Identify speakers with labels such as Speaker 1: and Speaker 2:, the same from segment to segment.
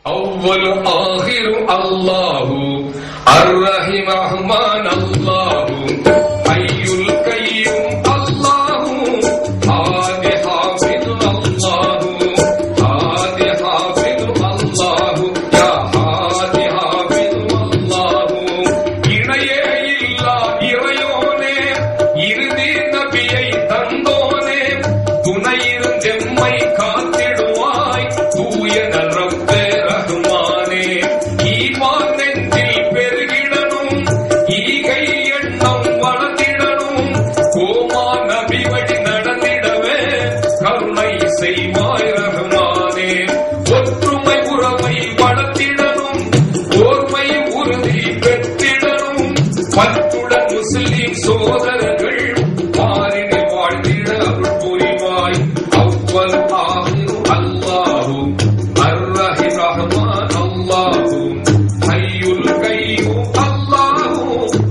Speaker 1: அவ்வல் ஆகிரு அல்லாஹு அர்ரஹீம் ரஹ்மான் அல்லாஹு ஹய்யுல் கய்யூம் அல்லாஹு ஆதி ஹாஃபிது அல்லாஹு ஆதி ஹாஃபிது அல்லாஹு யா ஆதி ஹாஃபிது அல்லாஹு இணையே இல்லா இறையோனே இறுதி நபியை தந்தோனே துணையிருந்தெம்மை காத்திடுவாய் தூய ரப்பே ரஹ்மானே ஈமான் நெஞ்சில் பெருகிடணும் ஈகை எண்ணம் வளர்ந்திடணும் கோமா நபி வழி நடந்திடவே கருணை செய்வாய் ரஹ்மானே ஒற்றுமை உறவை வளர்த்திடணும் ஓர்மை உறுதி பெற்றிடணும் பற்றுடன் முஸ்லிம் சோதரர்கள் பாரினை வாழ்ந்திட அருள் புரிவாய் அவ்வல் ஆகிரு அல்லாஹு அர்ரஹீம் ரஹ்மான் அல்லாஹு ஹய்யுல் கய்யூம் அல்லாஹு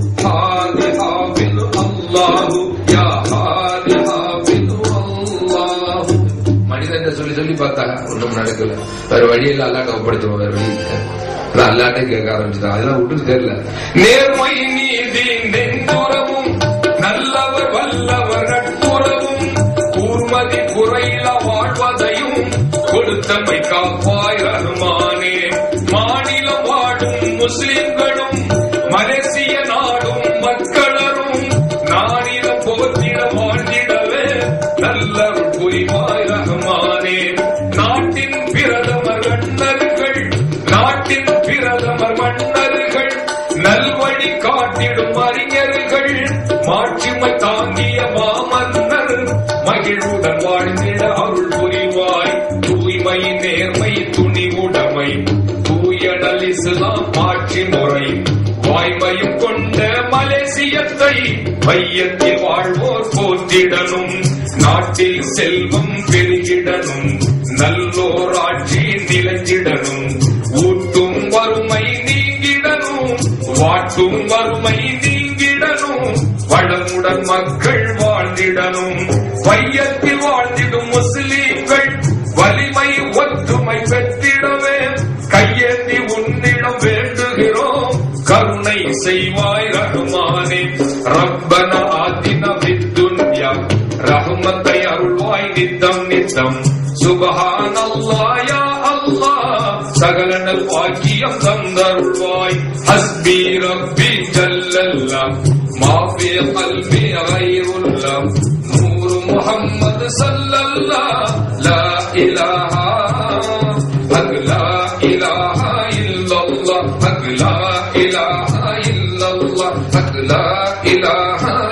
Speaker 1: ஹாதி ஹாஃபிது அல்லாஹு யா ஹாதி ஹாஃபிது அல்லாஹு. மனிதன் சொல்லி சொல்லி பார்த்தாங்க, ஒன்றும் நடக்கல. வேற வழியில் அல்லாஹ்ட்ட ஒப்படைச்சிருவோம், வேற வழி இல்லை. அல்லாஹ்ட்ட கேட்க ஆரம்பிச்சுட்டான். அதெல்லாம் விட்டுட்டு தெரியல. நேர்மை நீதி நெஞ்சுறவும் நல்லவர் வல்லவர் நட்புறவும் கூர்மதி குறையில வாழ்வதையும் கொடுத்தமை காப்பாய் ரஹ்மானே. மாநிலம் வாடும் முஸ்லிம்களும் மலேசிய நாடும் மக்களரும் நானிலம் போற்றிட வாழ்ந்திடவே நல்லவர் புரிவாய் ரஹ்மானே. நாட்டின் பிரதமர் மன்னர்கள் நாட்டின் பிரதமர் மன்னர்கள் நல்வழி காட்டிடும் அறிஞர்கள் மாட்சிமை தாங்கிய மாமன்னர் மகிழ்வுடன் வாழ்ந்திட அருள் புரிவாய். தூய்மை நேர்மை துணிவுடைமை தூயடல் இஸ்லாம் ஆட்சி முறை வாய்மையும் கொண்ட மலேசியத்தை மையத்தில் வாழ்வோர் போற்றிடணும். நாட்டில் செல்வம் பெருகிடணும் நல்லோர் ஆட்சி நிலைத்திடணும். ஊட்டும் வறுமை நீங்கிடணும் வாட்டும் வறுமை நீங்கிடணும். வளமுடன் மக்கள் வாழ்ந்திடணும். வையத்தில் வாழ்ந்திடும் முஸ்லீம்கள் வலிமை ஒற்றுமை பெற்றிடவே கையேந்தி உன்னிடம் வேண்டுகிறோம் கருணை செய்வாய் ரஹ்மானே. ரப்பனா ஆதினா ஃபித்துன்யா ரஹ்மத்தை அருள்வாய் நித்தம் நித்தம். சுப்ஹானல்லாஹ் யா அல்லாஹ் சகல நல் வாக்கியம் தந்தருள்வாய். ஹஸ்பி ரப்பி ஜல்லல்லாஹ் மா ஃபீ கல்பி கைருல்லாஹ் நூர் முஹம்மது ஸல்லல்லாஹ் லா இலாஹா லா இலாஹா இல்லல்லாஹ் லா இலாஹா இல்லல்லாஹ் லா இலாஹா